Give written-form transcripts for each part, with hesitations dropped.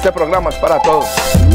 este programa es para todos.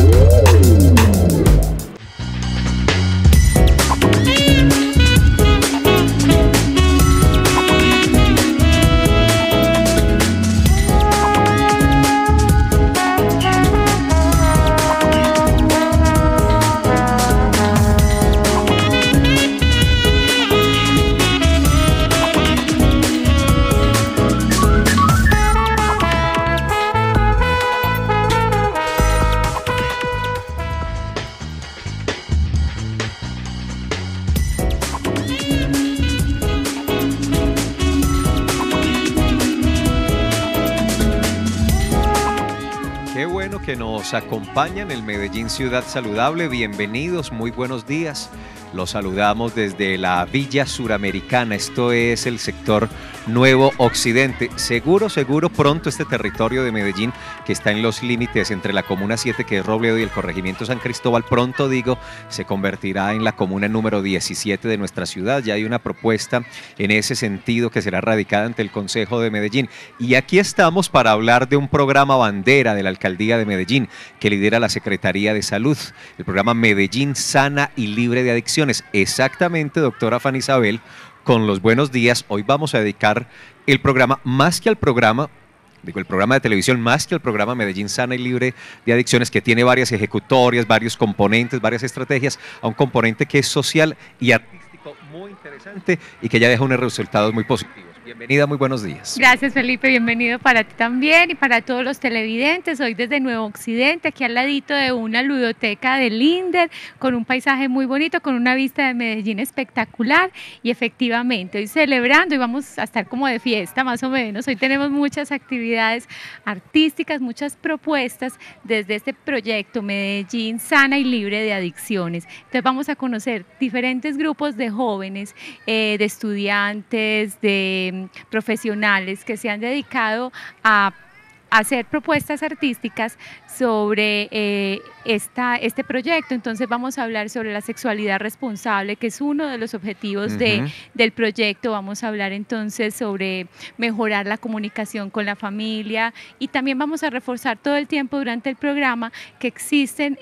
Que nos acompañan en Medellín Ciudad Saludable, bienvenidos, muy buenos días. Los saludamos desde la Villa Suramericana, esto es el sector Nuevo Occidente. Seguro pronto este territorio de Medellín, que está en los límites entre la Comuna 7, que es Robledo, y el corregimiento San Cristóbal, pronto digo, se convertirá en la comuna número 17 de nuestra ciudad. Ya hay una propuesta en ese sentido que será radicada ante el Consejo de Medellín. Y aquí estamos para hablar de un programa bandera de la Alcaldía de Medellín, que lidera la Secretaría de Salud, el programa Medellín Sana y Libre de Adicciones. Exactamente, doctora Fanny Isabel, con los buenos días. Hoy vamos a dedicar el programa, más que al programa, digo, el programa de televisión, más que al programa Medellín Sana y Libre de Adicciones, que tiene varias ejecutorias, varios componentes, varias estrategias, a un componente que es social y artístico muy interesante y que ya deja unos resultados muy positivos. Bienvenida, muy buenos días. Gracias, Felipe, bienvenido para ti también y para todos los televidentes. Hoy desde Nuevo Occidente, aquí al ladito de una ludoteca de Linder, con un paisaje muy bonito, con una vista de Medellín espectacular, y efectivamente hoy celebrando, y vamos a estar como de fiesta más o menos. Hoy tenemos muchas actividades artísticas, muchas propuestas desde este proyecto Medellín Sana y Libre de Adicciones. Entonces vamos a conocer diferentes grupos de jóvenes, de estudiantes, de profesionales que se han dedicado a hacer propuestas artísticas sobre este proyecto. Entonces vamos a hablar sobre la sexualidad responsable, que es uno de los objetivos del proyecto. Vamos a hablar entonces sobre mejorar la comunicación con la familia, y también vamos a reforzar todo el tiempo durante el programa que existen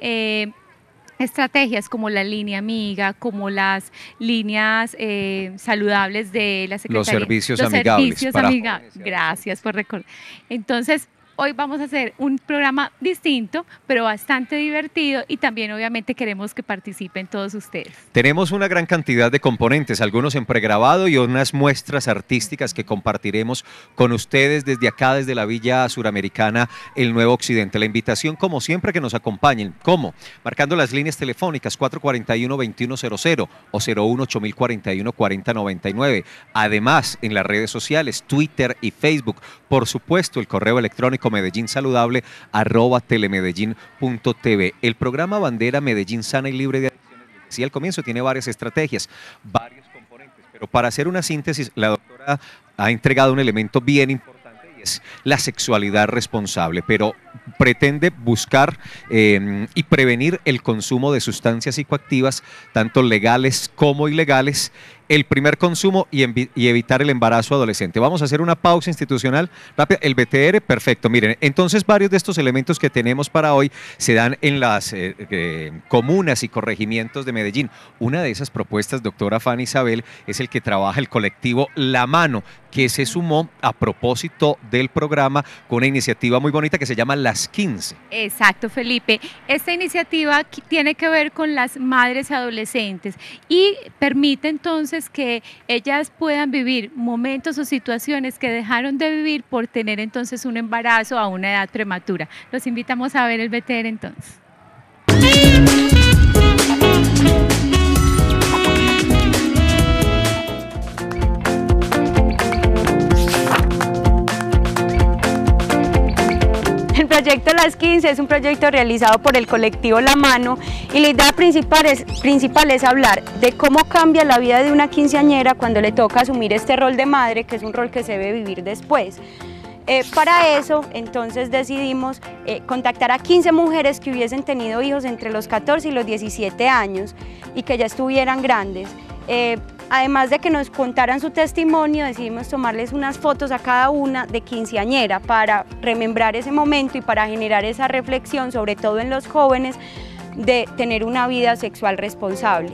estrategias como la línea amiga, como las líneas saludables de la Secretaría. Los servicios amigables. Gracias por recordar. Entonces, hoy vamos a hacer un programa distinto, pero bastante divertido, y también obviamente queremos que participen todos ustedes. Tenemos una gran cantidad de componentes, algunos en pregrabado y unas muestras artísticas que compartiremos con ustedes desde acá, desde la Villa Suramericana, el Nuevo Occidente. La invitación, como siempre, que nos acompañen. ¿Cómo? Marcando las líneas telefónicas 441-2100 o 01-8041-4099. Además, en las redes sociales, Twitter y Facebook. Por supuesto, el correo electrónico medellínsaludable@telemedellín.tv. El programa bandera Medellín Sana y Libre de Adicciones, les decía al comienzo, tiene varias estrategias, varios componentes, pero para hacer una síntesis, la doctora ha entregado un elemento bien importante, y es la sexualidad responsable, pero pretende buscar y prevenir el consumo de sustancias psicoactivas, tanto legales como ilegales, el primer consumo y evitar el embarazo adolescente. Vamos a hacer una pausa institucional rápida. El BTR, perfecto. Miren, entonces varios de estos elementos que tenemos para hoy se dan en las comunas y corregimientos de Medellín. Una de esas propuestas, doctora Fanny Isabel, es el que trabaja el colectivo La Mano, que se sumó a propósito del programa con una iniciativa muy bonita que se llama Las 15. Exacto, Felipe. Esta iniciativa tiene que ver con las madres adolescentes y permite entonces que ellas puedan vivir momentos o situaciones que dejaron de vivir por tener entonces un embarazo a una edad prematura. Los invitamos a ver el BTR entonces. El proyecto Las 15 es un proyecto realizado por el colectivo La Mano, y la idea principal es hablar de cómo cambia la vida de una quinceañera cuando le toca asumir este rol de madre, que es un rol que se debe vivir después. Para eso, entonces decidimos contactar a 15 mujeres que hubiesen tenido hijos entre los 14 y los 17 años y que ya estuvieran grandes. Además de que nos contaran su testimonio, decidimos tomarles unas fotos a cada una de quinceañera para remembrar ese momento y para generar esa reflexión, sobre todo en los jóvenes, de tener una vida sexual responsable.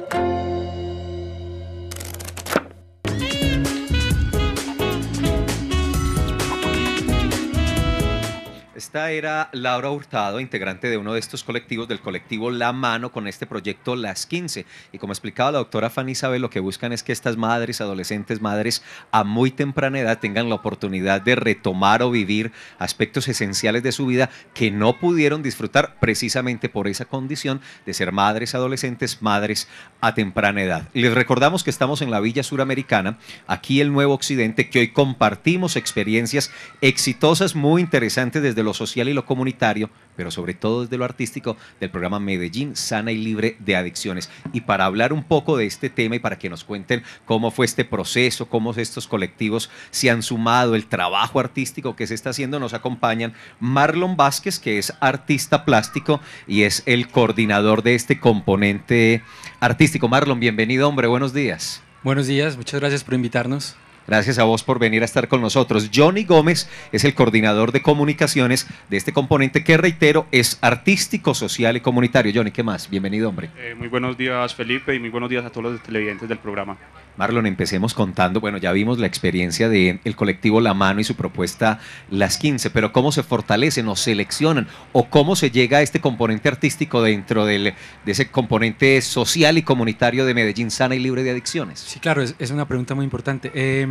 Esta era Laura Hurtado, integrante de uno de estos colectivos, del colectivo La Mano, con este proyecto Las 15. Y como explicaba la doctora Fanny Isabel, lo que buscan es que estas madres, adolescentes, madres a muy temprana edad tengan la oportunidad de retomar o vivir aspectos esenciales de su vida que no pudieron disfrutar precisamente por esa condición de ser madres adolescentes, madres a temprana edad. Les recordamos que estamos en la Villa Suramericana, aquí el Nuevo Occidente, que hoy compartimos experiencias exitosas, muy interesantes desde lo social y lo comunitario, pero sobre todo desde lo artístico, del programa Medellín Sana y Libre de Adicciones. Y para hablar un poco de este tema y para que nos cuenten cómo fue este proceso, cómo estos colectivos se han sumado, el trabajo artístico que se está haciendo, nos acompañan Marlon Vázquez, que es artista plástico y es el coordinador de este componente artístico. Marlon, bienvenido, hombre, buenos días. Buenos días, muchas gracias por invitarnos. Gracias a vos por venir a estar con nosotros. Johnny Gómez es el coordinador de comunicaciones de este componente que, reitero, es artístico, social y comunitario. Johnny, ¿qué más? Bienvenido, hombre. Muy buenos días, Felipe, y muy buenos días a todos los televidentes del programa. Marlon, empecemos contando, bueno, ya vimos la experiencia del colectivo La Mano y su propuesta Las 15, pero ¿cómo se fortalecen o seleccionan o cómo se llega a este componente artístico dentro de ese componente social y comunitario de Medellín Sana y Libre de Adicciones? Sí, claro, es una pregunta muy importante.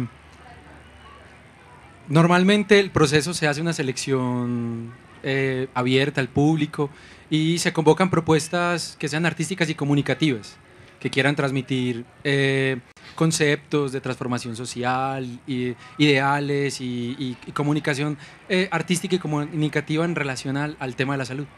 Normalmente el proceso se hace una selección abierta al público y se convocan propuestas que sean artísticas y comunicativas, que quieran transmitir conceptos de transformación social, ideales y comunicación artística y comunicativa en relación al tema de la salud.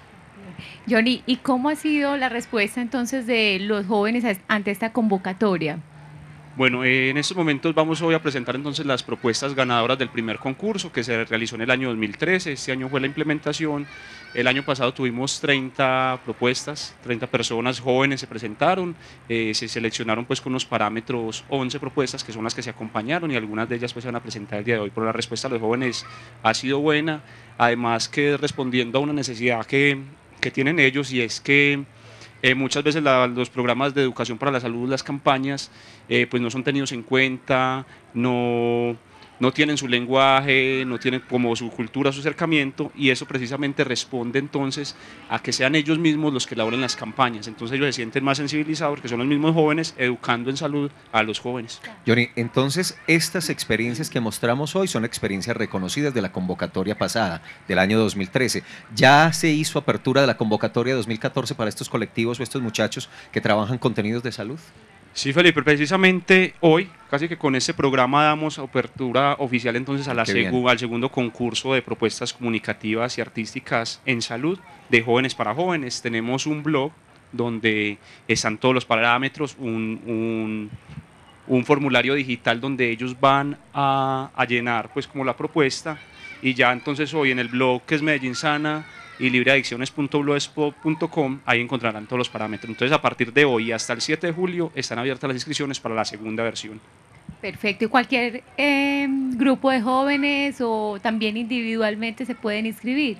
Johnny, ¿y cómo ha sido la respuesta entonces de los jóvenes ante esta convocatoria? Bueno, en estos momentos vamos hoy a presentar entonces las propuestas ganadoras del primer concurso que se realizó en el año 2013, este año fue la implementación, el año pasado tuvimos 30 propuestas, 30 personas jóvenes se presentaron, se seleccionaron pues con unos parámetros 11 propuestas que son las que se acompañaron y algunas de ellas pues se van a presentar el día de hoy, pero la respuesta de los jóvenes ha sido buena, además que respondiendo a una necesidad que tienen ellos y es que muchas veces los programas de educación para la salud, las campañas, pues no son tenidos en cuenta, no tienen su lenguaje, no tienen como su cultura, su acercamiento, y eso precisamente responde entonces a que sean ellos mismos los que elaboren las campañas. Entonces ellos se sienten más sensibilizados porque son los mismos jóvenes educando en salud a los jóvenes. Johnny, entonces estas experiencias que mostramos hoy son experiencias reconocidas de la convocatoria pasada, del año 2013. ¿Ya se hizo apertura de la convocatoria 2014 para estos colectivos o estos muchachos que trabajan contenidos de salud? Sí, Felipe, precisamente hoy, casi que con este programa damos apertura oficial entonces a al segundo concurso de propuestas comunicativas y artísticas en salud de jóvenes para jóvenes. Tenemos un blog donde están todos los parámetros, un formulario digital donde ellos van a llenar pues como la propuesta y ya entonces hoy en el blog que es Medellín Sana y libreadicciones.blogspot.com, ahí encontrarán todos los parámetros. Entonces, a partir de hoy hasta el 7 de julio están abiertas las inscripciones para la segunda versión. Perfecto. ¿Y cualquier grupo de jóvenes o también individualmente se pueden inscribir?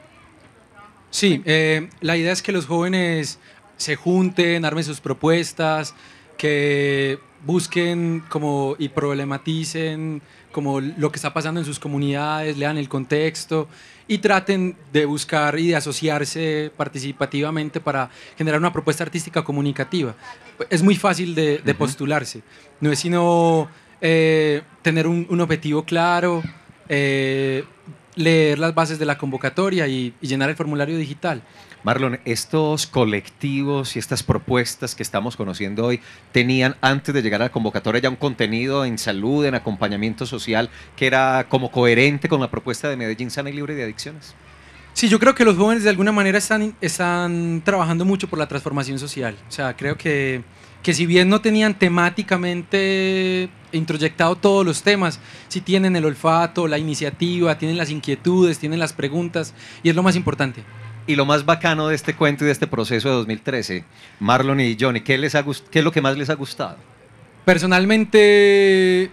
Sí, la idea es que los jóvenes se junten, armen sus propuestas, que busquen como y problematicen como lo que está pasando en sus comunidades, lean el contexto y traten de buscar y de asociarse participativamente para generar una propuesta artística comunicativa. Es muy fácil de postularse, no es sino tener un objetivo claro, leer las bases de la convocatoria y llenar el formulario digital. Marlon, estos colectivos y estas propuestas que estamos conociendo hoy tenían antes de llegar a la convocatoria ya un contenido en salud, en acompañamiento social, que era como coherente con la propuesta de Medellín Sana y Libre de Adicciones. Sí, yo creo que los jóvenes de alguna manera están trabajando mucho por la transformación social. O sea, creo que si bien no tenían temáticamente introyectado todos los temas, sí tienen el olfato, la iniciativa, tienen las inquietudes, tienen las preguntas y es lo más importante. Y lo más bacano de este cuento y de este proceso de 2013, Marlon y Johnny, ¿qué es lo que más les ha gustado? Personalmente,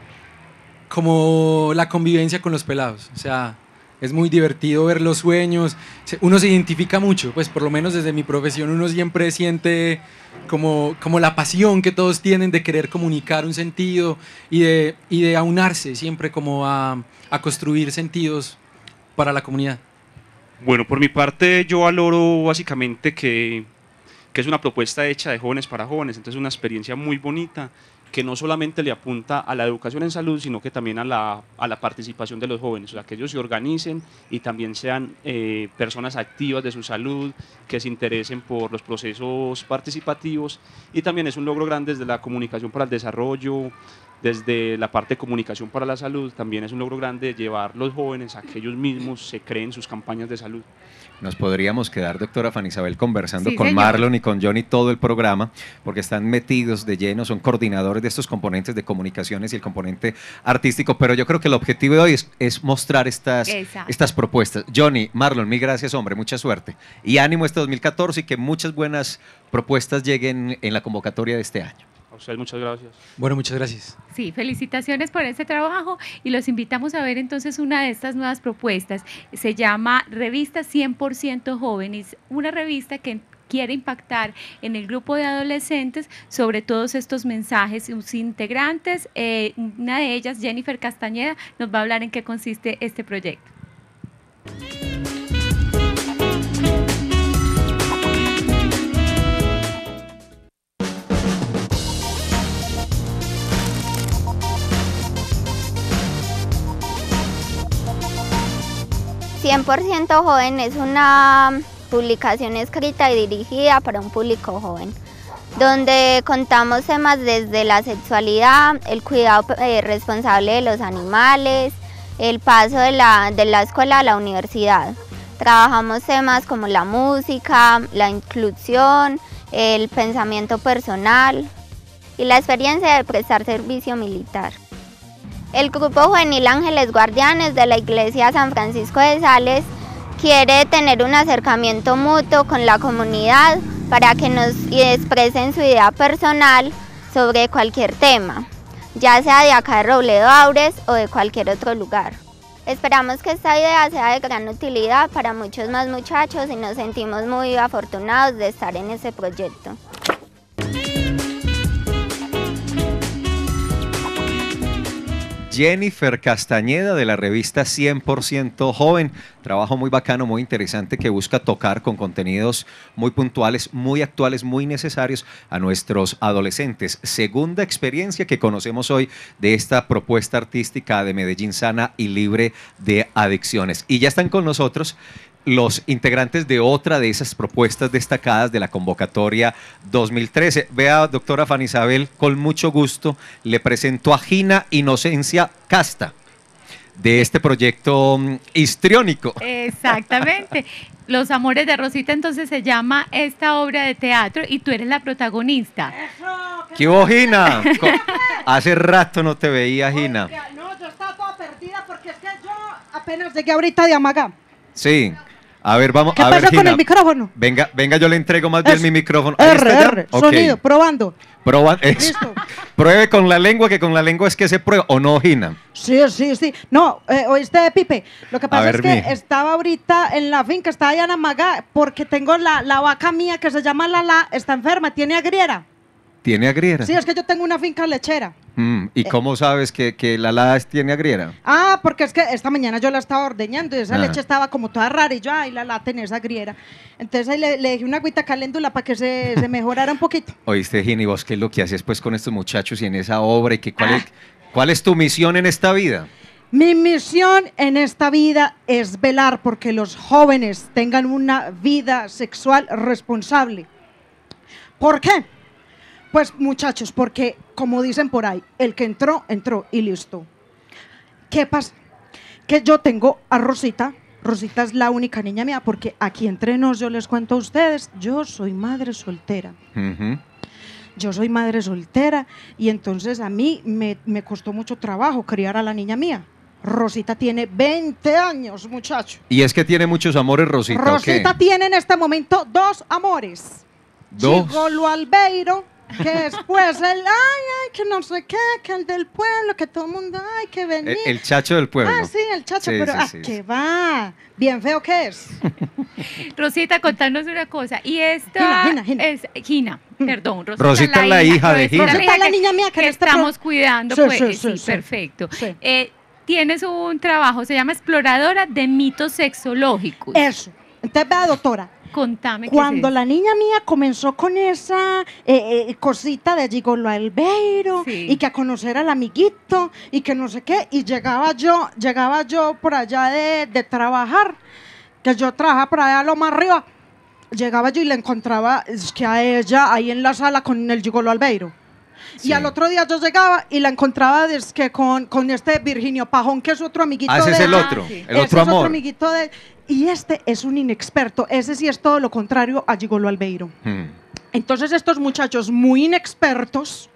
como la convivencia con los pelados, o sea, es muy divertido ver los sueños, uno se identifica mucho, pues por lo menos desde mi profesión uno siempre siente como la pasión que todos tienen de querer comunicar un sentido y de aunarse siempre como a construir sentidos para la comunidad. Bueno, por mi parte yo valoro básicamente que es una propuesta hecha de jóvenes para jóvenes, entonces es una experiencia muy bonita que no solamente le apunta a la educación en salud, sino que también a la participación de los jóvenes, o sea, que ellos se organicen y también sean personas activas de su salud, que se interesen por los procesos participativos, y también es un logro grande desde la comunicación para el desarrollo, desde la parte de comunicación para la salud, también es un logro grande llevar los jóvenes a que ellos mismos se creen sus campañas de salud. Nos podríamos quedar, doctora Fanny Isabel, conversando Sí, con señor. Marlon y con Johnny todo el programa, porque están metidos de lleno, son coordinadores de estos componentes de comunicaciones y el componente artístico, pero yo creo que el objetivo de hoy es mostrar estas propuestas. Johnny, Marlon, mil gracias, hombre, mucha suerte. Y ánimo este 2014 y que muchas buenas propuestas lleguen en la convocatoria de este año. A ustedes muchas gracias. Bueno, muchas gracias. Sí, felicitaciones por este trabajo y los invitamos a ver entonces una de estas nuevas propuestas. Se llama Revista 100% Jóvenes, una revista que quiere impactar en el grupo de adolescentes sobre todos estos mensajes. Sus integrantes, una de ellas, Jennifer Castañeda, nos va a hablar en qué consiste este proyecto. 100% Joven es una publicación escrita y dirigida para un público joven, donde contamos temas desde la sexualidad, el cuidado responsable de los animales, el paso de la escuela a la universidad. Trabajamos temas como la música, la inclusión, el pensamiento personal y la experiencia de prestar servicio militar. El Grupo Juvenil Ángeles Guardianes de la Iglesia San Francisco de Sales quiere tener un acercamiento mutuo con la comunidad para que nos expresen su idea personal sobre cualquier tema, ya sea de acá de Robledo Aures o de cualquier otro lugar. Esperamos que esta idea sea de gran utilidad para muchos más muchachos y nos sentimos muy afortunados de estar en este proyecto. Jennifer Castañeda de la revista 100% Joven, trabajo muy bacano, muy interesante que busca tocar con contenidos muy puntuales, muy actuales, muy necesarios a nuestros adolescentes. Segunda experiencia que conocemos hoy de esta propuesta artística de Medellín sana y libre de adicciones. Y ya están con nosotros los integrantes de otra de esas propuestas destacadas de la convocatoria 2013. Vea, doctora Fanny Isabel, con mucho gusto le presento a Gina Inocencia Casta, de este proyecto histriónico. Exactamente. Los Amores de Rosita, entonces se llama esta obra de teatro y tú eres la protagonista. ¿Qué hubo, Gina? Hace rato no te veía, Gina. No, yo estaba toda perdida porque es que yo apenas llegué ahorita de Amagá. Sí. A ver, vamos ¿Qué a ver, pasa Gina. con el micrófono? Venga, yo le entrego más bien mi micrófono. ¿Ahí está ya? R, Ok. sonido, probando. Listo. Pruebe con la lengua, que con la lengua es que se prueba, ¿o no, Gina? Sí. No, oíste, Pipe, lo que pasa ver, es que mija. estaba ahorita en la finca, estaba allá en Amagá, porque tengo la vaca mía que se llama Lala, está enferma, tiene agriera. ¿Tiene agriera? Sí, es que yo tengo una finca lechera. ¿Y cómo sabes que la tiene agriera? Ah, porque es que esta mañana yo la estaba ordeñando y esa Ajá. leche estaba como toda rara y yo, ay, la tenés agriera. Entonces ahí le dejé una agüita caléndula para que se mejorara un poquito. Oíste, Gina, ¿y vos qué es lo que haces pues con estos muchachos y en esa obra? ¿Y cuál es tu misión en esta vida? Mi misión en esta vida es velar porque los jóvenes tengan una vida sexual responsable. ¿Por qué? Pues muchachos, porque como dicen por ahí, el que entró, entró y listo. ¿Qué pasa? Que yo tengo a Rosita. Rosita es la única niña mía porque aquí entre nos yo les cuento a ustedes, yo soy madre soltera. Ujú. Yo soy madre soltera y entonces a mí me costó mucho trabajo criar a la niña mía. Rosita tiene 20 años, muchacho. Y es que tiene muchos amores, Rosita, ¿o qué? Rosita tiene en este momento 2 amores. ¿Dos? Gigolo Albeiro que después que no sé qué, que el del pueblo, que todo el mundo, que venir. El chacho del pueblo. Sí, el chacho, Sí, pero sí. ¿qué va? Bien feo que es. Rosita, contanos una cosa. Y esta Gina. es Gina, perdón. Rosita es la hija de Gina. Rosita es la niña mía que estamos cuidando. Sí, Pues, sí, sí. perfecto. Sí. Tienes un trabajo, se llama Exploradora de Mitos Sexológicos. Eso. Entonces, vea, doctora, Contame cuando qué es la niña mía comenzó con esa cosita de Gigolo Albeiro Sí. y que a conocer al amiguito y que no sé qué, y llegaba yo por allá de trabajar, que yo trabajaba por allá a lo más arriba, llegaba yo y la encontraba es que a ella ahí en la sala con el Gigolo Albeiro. Sí. Y al otro día yo llegaba y la encontraba con este Virginio Pajón, que es otro amiguito Ese es de el ella. otro, sí. el Ese otro es otro amor. amiguito de... Y este es un inexperto, ese sí es todo lo contrario a Gigolo Albeiro. Entonces estos muchachos muy inexpertos,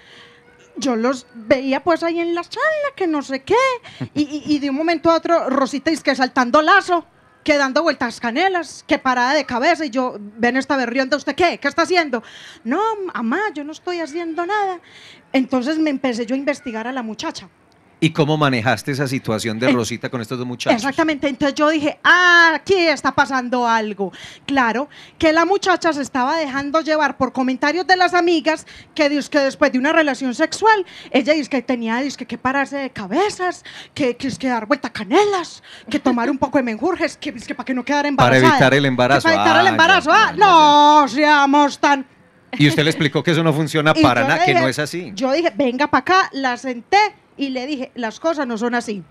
yo los veía pues ahí en la sala, que no sé qué, y de un momento a otro Rosita es que saltando lazo, que dando vueltas canelas, que parada de cabeza, y yo, ven esta berrionda, ¿usted qué? ¿Qué está haciendo? No, mamá, yo no estoy haciendo nada. Entonces me empecé yo a investigar a la muchacha. ¿Y cómo manejaste esa situación de Rosita con estos dos muchachos? Exactamente, entonces yo dije, aquí está pasando algo. Claro, que la muchacha se estaba dejando llevar por comentarios de las amigas que después de una relación sexual, ella dice que tenía que pararse de cabezas, que dar vuelta canelas, que tomar un poco de menjurjes, que para que no quedara embarazada. Para evitar el embarazo. Que para evitar el Ah, embarazo. ya, ya, No seamos tan... Y usted le explicó que eso no funciona Y para yo nada, le que dije- no es así. Yo dije, venga para acá, la senté y le dije, las cosas no son así.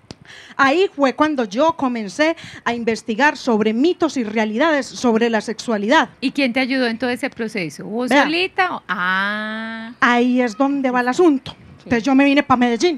Ahí fue cuando yo comencé a investigar sobre mitos y realidades sobre la sexualidad. ¿Y quién te ayudó en todo ese proceso? ¿Vos Vea. solita? Ah, Ahí es donde va el asunto. Entonces yo me vine para Medellín.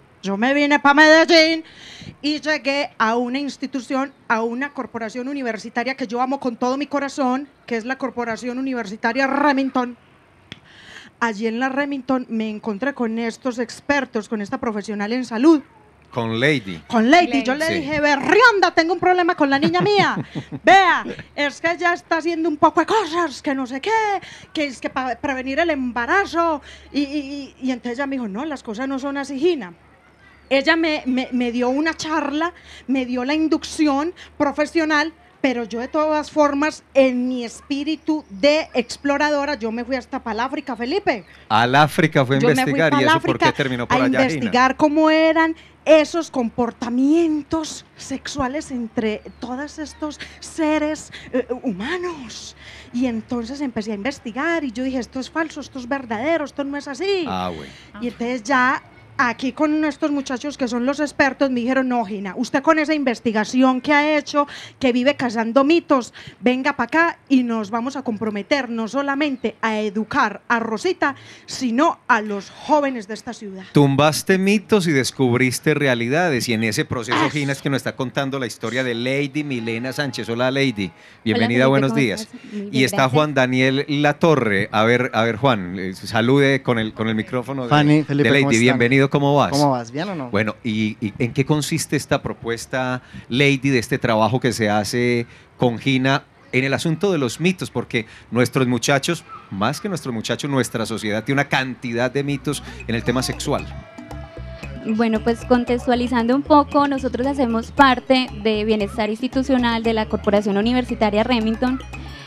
Y llegué a una institución, a una corporación universitaria que yo amo con todo mi corazón, que es la Corporación Universitaria Remington. Allí en la Remington me encontré con estos expertos, con esta profesional en salud, Con Lady. con Lady. Yo le Sí. dije, berrionda, tengo un problema con la niña mía. Vea, es que ella está haciendo un poco de cosas, que no sé qué, que es que para prevenir el embarazo. Y entonces ella me dijo, no, las cosas no son así, Gina. Ella me dio una charla, me dio la inducción profesional, pero yo de todas formas, en mi espíritu de exploradora, yo me fui hasta para el África, Felipe. Al África fue a Yo me fui investigar. para ¿Y el eso por qué África terminó por a allá, Gina? investigar cómo eran esos comportamientos sexuales entre todos estos seres humanos. Y entonces empecé a investigar y yo dije, esto es falso, esto es verdadero, esto no es así. Ah, bueno. Y entonces ya aquí con estos muchachos que son los expertos me dijeron, no, Gina, usted con esa investigación que ha hecho, que vive cazando mitos, venga para acá y nos vamos a comprometer no solamente a educar a Rosita, sino a los jóvenes de esta ciudad. Tumbaste mitos y descubriste realidades. Y en ese proceso, Eso. Gina, es que nos está contando la historia de Lady Milena Sánchez. Hola, Lady. Bienvenida, Felipe, buenos ¿cómo días. estás? Muy bien, Y está gracias. Juan Daniel Latorre. A ver, Juan, salude con el micrófono de, Fanny, Felipe, de Lady. ¿cómo están? Bienvenido, ¿cómo vas? ¿Cómo vas? ¿Bien o no? Bueno, ¿y en qué consiste esta propuesta, Lady, de este trabajo que se hace con Gina en el asunto de los mitos? Porque nuestros muchachos, más que nuestros muchachos, nuestra sociedad tiene una cantidad de mitos en el tema sexual. Bueno, pues contextualizando un poco, nosotros hacemos parte de Bienestar Institucional de la Corporación Universitaria Remington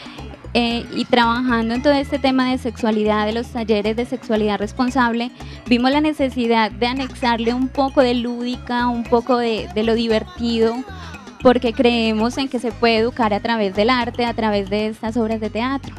y trabajando en todo este tema de sexualidad, de los talleres de sexualidad responsable, vimos la necesidad de anexarle un poco de lúdica, un poco de lo divertido, porque creemos en que se puede educar a través del arte, a través de estas obras de teatro.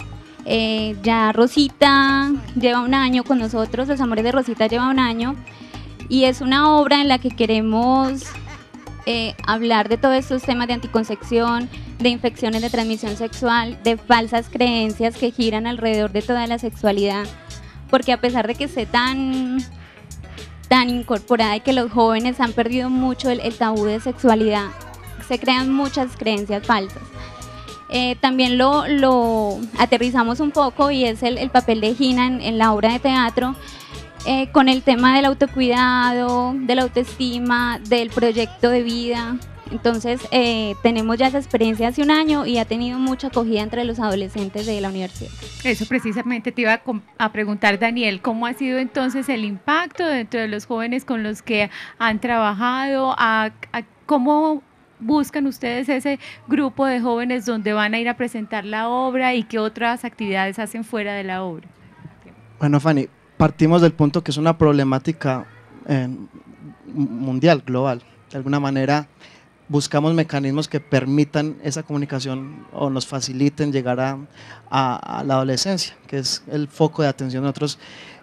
Ya Rosita lleva un año con nosotros, Los Amores de Rosita lleva un año, y es una obra en la que queremos hablar de todos estos temas de anticoncepción, de infecciones de transmisión sexual, de falsas creencias que giran alrededor de toda la sexualidad, porque a pesar de que esté tan incorporada y que los jóvenes han perdido mucho el tabú de sexualidad, se crean muchas creencias falsas. También lo aterrizamos un poco y es el papel de Gina en la obra de teatro, con el tema del autocuidado, de la autoestima, del proyecto de vida, Entonces tenemos ya esa experiencia hace un año y ha tenido mucha acogida entre los adolescentes de la universidad. Eso precisamente te iba a preguntar, Daniel, ¿cómo ha sido entonces el impacto dentro de los jóvenes con los que han trabajado? ¿Cómo buscan ustedes ese grupo de jóvenes donde van a ir a presentar la obra y qué otras actividades hacen fuera de la obra? Bueno, Fanny, partimos del punto que es una problemática mundial, global. De alguna manera buscamos mecanismos que permitan esa comunicación o nos faciliten llegar a la adolescencia, que es el foco de atención de nosotros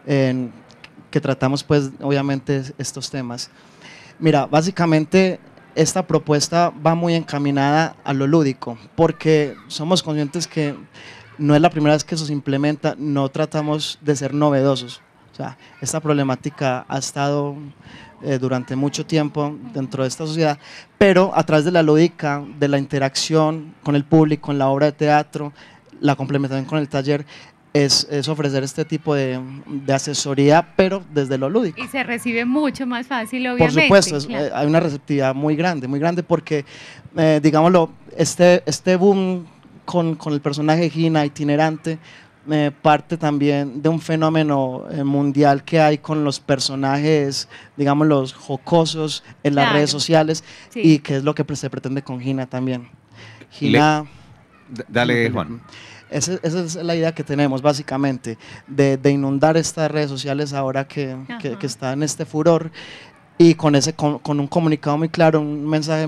que tratamos pues obviamente estos temas. Mira, básicamente esta propuesta va muy encaminada a lo lúdico, porque somos conscientes que no es la primera vez que eso se implementa, no tratamos de ser novedosos. O sea, esta problemática ha estado durante mucho tiempo dentro de esta sociedad, pero a través de la lúdica, de la interacción con el público, en la obra de teatro, la complementación con el taller, es ofrecer este tipo de asesoría, pero desde lo lúdico. Y se recibe mucho más fácil, obviamente. Por supuesto, claro. Hay una receptividad muy grande porque, digámoslo, este boom con el personaje Gina itinerante, parte también de un fenómeno mundial que hay con los personajes, digamos, los jocosos en las redes sociales, sí. Y que es lo que se pretende con Gina también. Gina… Dale, Juan. Esa es la idea que tenemos básicamente, de inundar estas redes sociales ahora que está en este furor, y con un comunicado muy claro, un mensaje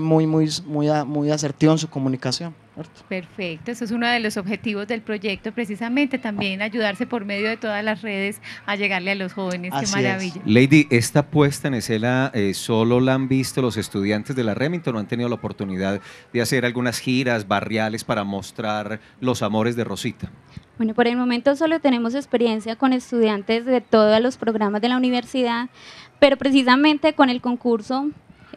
muy asertivo en su comunicación. Perfecto, eso es uno de los objetivos del proyecto, precisamente también ayudarse por medio de todas las redes a llegarle a los jóvenes. Qué maravilla. Lady, esta puesta en escena solo la han visto los estudiantes de la Remington, ¿no han tenido la oportunidad de hacer algunas giras barriales para mostrar los amores de Rosita? Bueno, por el momento solo tenemos experiencia con estudiantes de todos los programas de la universidad, pero precisamente con el concurso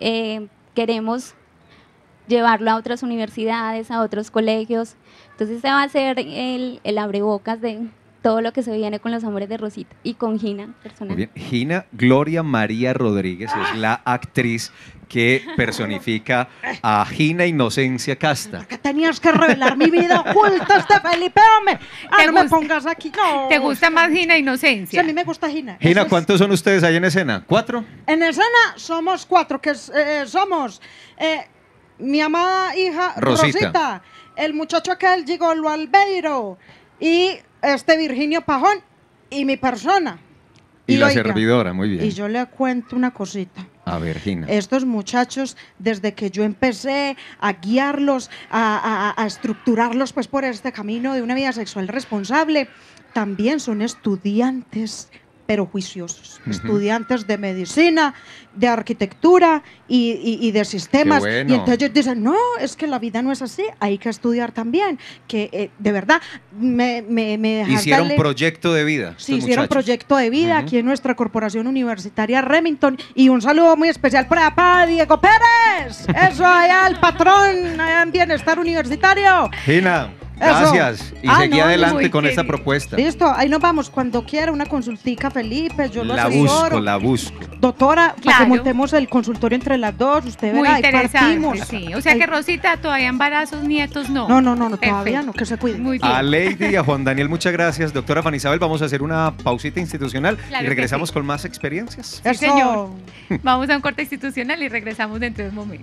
queremos llevarlo a otras universidades, a otros colegios. Entonces se va a hacer el abrebocas de todo lo que se viene con los amores de Rosita y con Gina personal. Muy bien. Gina Gloria María Rodríguez es la actriz que personifica a Gina Inocencia Casta. Que tenías que revelar mi vida oculta, Felipe, hombre. No me pongas aquí, no. ¿Te gusta más Gina Inocencia? Sí, a mí me gusta Gina. Gina, ¿cuántos son ustedes ahí en escena? ¿4? En escena somos 4, que somos… mi amada hija Rosita, el muchacho aquel Gigolo Albeiro y Virginio Pajón y mi persona. Y la servidora, muy bien. Y yo le cuento una cosita. A ver, Gina. Estos muchachos, desde que yo empecé a guiarlos, a estructurarlos pues por este camino de una vida sexual responsable, también son estudiantes pero juiciosos, estudiantes de medicina, de arquitectura y de sistemas. Bueno. Y entonces ellos dicen, no, es que la vida no es así, hay que estudiar también, que de verdad me hicieron proyecto de vida. Sí, hicieron proyecto de vida aquí en nuestra corporación universitaria Remington, y un saludo muy especial para Diego Pérez, eso allá, el patrón allá en Bienestar Universitario. Gina, gracias. Y seguí adelante con esta propuesta. Listo, ahí nos vamos. Cuando quiera una consultica, Felipe, yo lo asesoro. La busco. Doctora, para que montemos el consultorio entre las dos, usted verá, muy interesante, partimos. Sí. O sea que Rosita, todavía embarazos, nietos, no. No, todavía no, que se cuide. Muy bien. A Lady y a Juan Daniel, muchas gracias. Doctora Fanny Isabel, vamos a hacer una pausita institucional, claro, y regresamos con más experiencias. Sí, señor. Vamos a un corte institucional y regresamos dentro de un momento.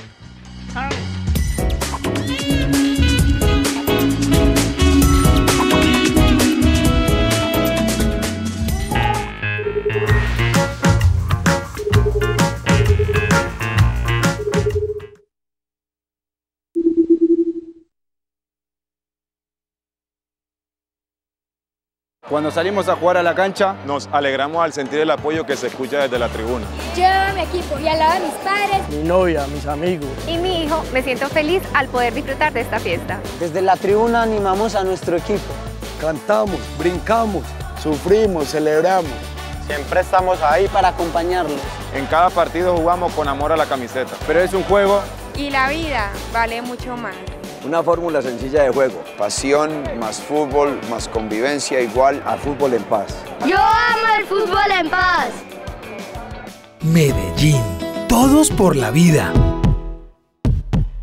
Cuando salimos a jugar a la cancha, nos alegramos al sentir el apoyo que se escucha desde la tribuna. Yo a mi equipo y al lado de mis padres, mi novia, mis amigos y mi hijo, me siento feliz al poder disfrutar de esta fiesta. Desde la tribuna animamos a nuestro equipo. Cantamos, brincamos, sufrimos, celebramos. Siempre estamos ahí para acompañarlos. En cada partido jugamos con amor a la camiseta, pero es un juego. Y la vida vale mucho más. Una fórmula sencilla de juego. Pasión más fútbol más convivencia igual a fútbol en paz. Yo amo el fútbol en paz. Medellín, todos por la vida.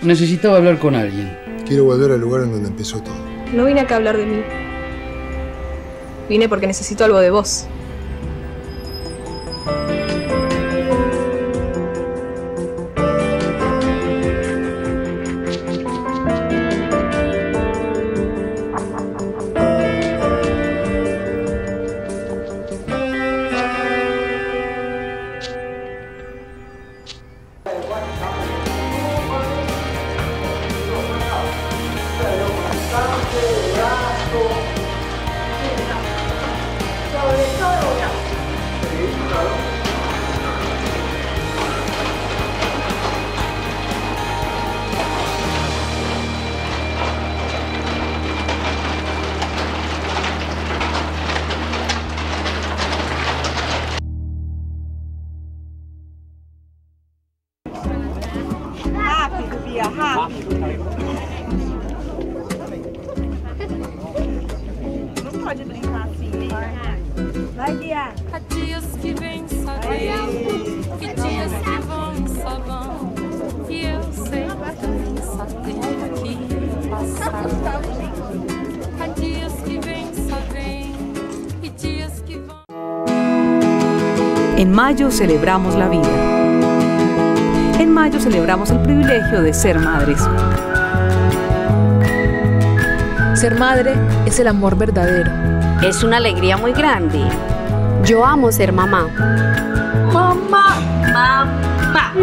Necesitaba hablar con alguien. Quiero volver al lugar en donde empezó todo. No vine acá a hablar de mí. Vine porque necesito algo de vos. Há dias que vem sabendo e dias que vão sabendo, e eu sei que só tenho que passar. Há dias que vem sabendo e dias que vão. En mayo celebramos la vida. En mayo celebramos el privilegio de ser madres. Ser madre es el amor verdadero. Es una alegría muy grande. Yo amo ser mamá. Mamá, mamá.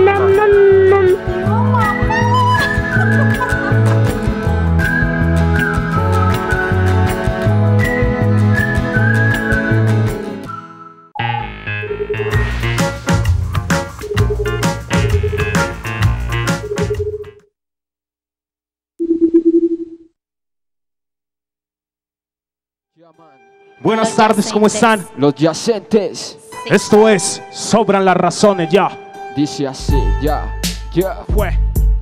Buenas tardes, ¿cómo están? Los yacentes. Esto es Sobran las Razones, ya. Dice así, ya, fue.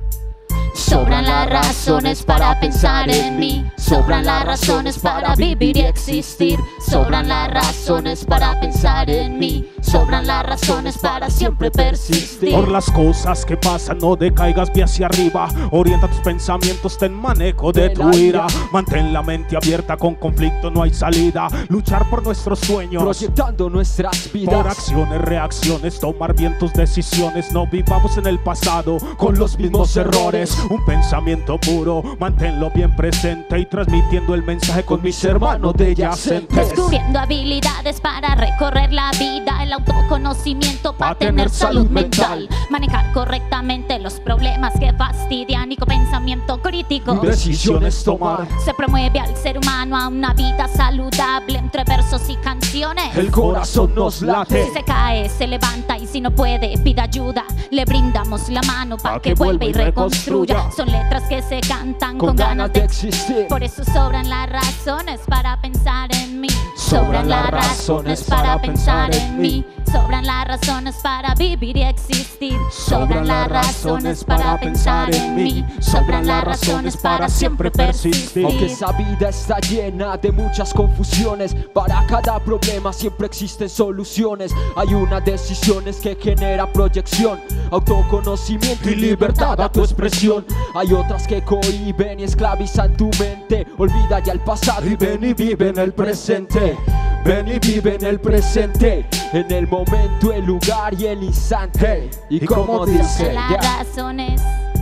Sobran las razones para pensar en mí. Sobran las razones para vivir y existir. Sobran las razones para pensar en mí. Sobran las razones para siempre persistir. Por las cosas que pasan no decaigas, ve hacia arriba. Orienta tus pensamientos, ten manejo de tu ira. Mantén la mente abierta, con conflicto no hay salida. Luchar por nuestros sueños, proyectando nuestras vidas. Por acciones, reacciones, tomar bien tus decisiones. No vivamos en el pasado con los mismos errores. Un pensamiento puro, manténlo bien presente y transmitiendo el mensaje con mis hermanos de yacentes. Descubriendo habilidades para recorrer la vida, el autoconocimiento para tener salud mental, manejar correctamente los problemas que fastidian y con pensamiento crítico decisiones tomar. Se promueve al ser humano a una vida saludable entre versos y canciones. El corazón nos late. Si se cae, se levanta y si no puede, pida ayuda. Le brindamos la mano para que vuelva y reconstruya. Son letras que se cantan con ganas de existir. Por eso sobran las razones para pensar en mí. Sobran las razones para pensar en mí. Sobran las razones para vivir y existir. Sobran las razones para pensar en mí. Sobran las razones para siempre persistir. Aunque esa vida está llena de muchas confusiones, para cada problema siempre existen soluciones. Hay unas decisiones que genera proyección, autoconocimiento y libertad a tu expresión. Hay otras que cohiben y esclavizan tu mente. Olvida ya el pasado y ven y vive en el presente. Ven y vive en el presente, en el momento, el lugar y el instante. Y como dice, las razones.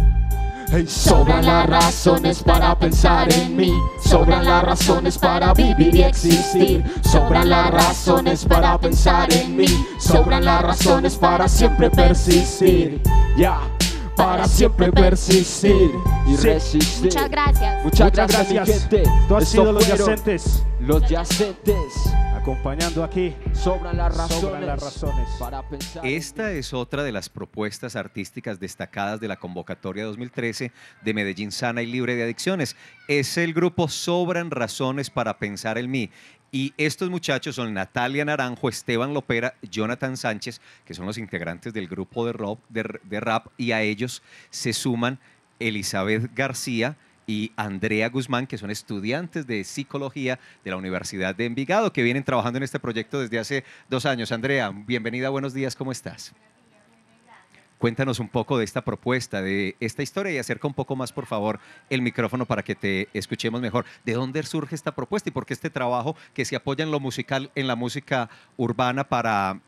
Sobran las razones para pensar en mí. Sobran las razones para vivir y existir. Sobran las razones para pensar en mí. Sobran las razones para siempre persistir. Ya. Para siempre persistir y resistir. Muchas gracias. Muchas gracias, mi gente. Tú has sido los yacentes. Los yacentes. Acompañando aquí. Sobran las razones para pensar. Esta es otra de las propuestas artísticas destacadas de la convocatoria 2013 de Medellín Sana y Libre de Adicciones. Es el grupo Sobran Razones para Pensar en Mí. Y estos muchachos son Natalia Naranjo, Esteban Lopera, Jonathan Sánchez, que son los integrantes del grupo de rap, y a ellos se suman Elizabeth García y Andrea Guzmán, que son estudiantes de psicología de la Universidad de Envigado, que vienen trabajando en este proyecto desde hace 2 años. Andrea, bienvenida, buenos días, ¿cómo estás? cuéntanos un poco de esta propuesta, de esta historia y acerca un poco más, por favor, el micrófono para que te escuchemos mejor. ¿De dónde surge esta propuesta y por qué este trabajo que se apoya en lo musical, en la música urbana para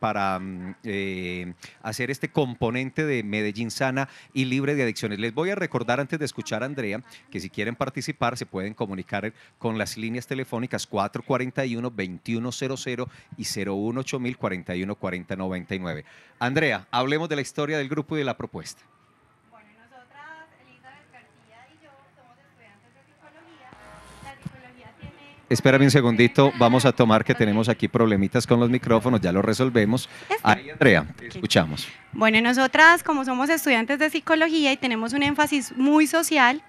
hacer este componente de Medellín sana y libre de adicciones? Les voy a recordar antes de escuchar a Andrea que si quieren participar se pueden comunicar con las líneas telefónicas 441-2100 y 018-041-4099. Andrea, hablemos de la historia del grupo y de la propuesta. Bueno, nosotras, Elizabeth García y yo, somos estudiantes de psicología. La psicología tiene... Espérame un segundito, vamos a tomar que tenemos aquí problemitas con los micrófonos, ya lo resolvemos. Ahí, Andrea, te escuchamos. Bueno, nosotras, como somos estudiantes de psicología y tenemos un énfasis muy social,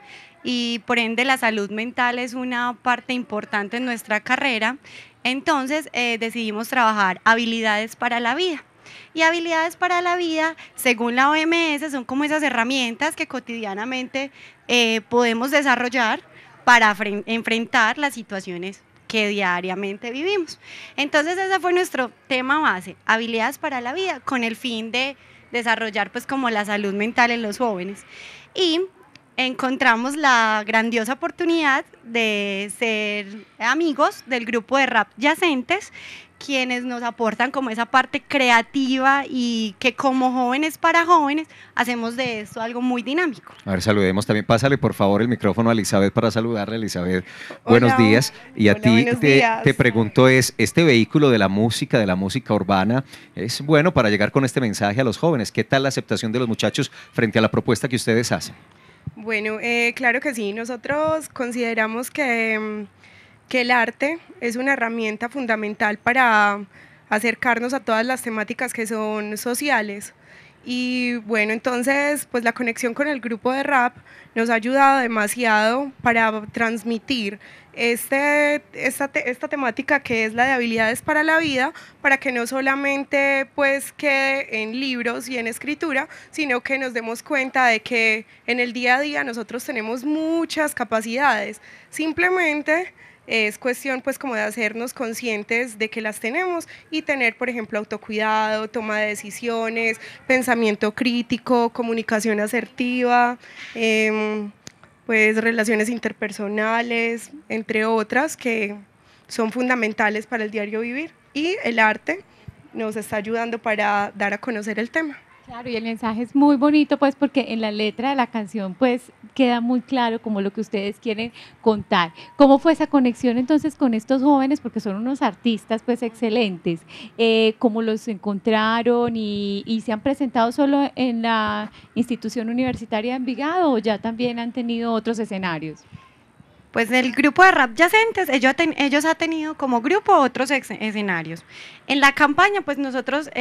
y por ende la salud mental es una parte importante en nuestra carrera, entonces decidimos trabajar habilidades para la vida. Y habilidades para la vida, según la OMS, son como esas herramientas que cotidianamente podemos desarrollar para enfrentar las situaciones que diariamente vivimos. Entonces ese fue nuestro tema base, habilidades para la vida, con el fin de desarrollar pues como la salud mental en los jóvenes. Y encontramos la grandiosa oportunidad de ser amigos del grupo de rap Yacentes, quienes nos aportan como esa parte creativa y que como jóvenes para jóvenes hacemos de esto algo muy dinámico. A ver, saludemos también. Pásale por favor el micrófono a Elizabeth para saludarle. Elizabeth, buenos días. Y a ti te pregunto, este vehículo de la música urbana, ¿es bueno para llegar con este mensaje a los jóvenes? ¿Qué tal la aceptación de los muchachos frente a la propuesta que ustedes hacen? Bueno, claro que sí. Nosotros consideramos que el arte es una herramienta fundamental para acercarnos a todas las temáticas que son sociales. Y bueno, entonces pues la conexión con el grupo de rap nos ha ayudado demasiado para transmitir esta temática que es la de habilidades para la vida, para que no solamente pues quede en libros y en escritura, sino que nos demos cuenta de que en el día a día nosotros tenemos muchas capacidades. Simplemente es cuestión pues como de hacernos conscientes de que las tenemos y tener, por ejemplo, autocuidado, toma de decisiones, pensamiento crítico, comunicación asertiva, pues relaciones interpersonales, entre otras que son fundamentales para el diario vivir. Y el arte nos está ayudando para dar a conocer el tema. Claro, y el mensaje es muy bonito, pues, porque en la letra de la canción, pues, queda muy claro como lo que ustedes quieren contar. ¿Cómo fue esa conexión entonces con estos jóvenes? Porque son unos artistas, pues, excelentes. ¿Cómo los encontraron y se han presentado solo en la institución universitaria de Envigado o ya también han tenido otros escenarios? Pues el grupo de rap Yacentes, ellos han tenido como grupo otros escenarios. En la campaña, pues nosotros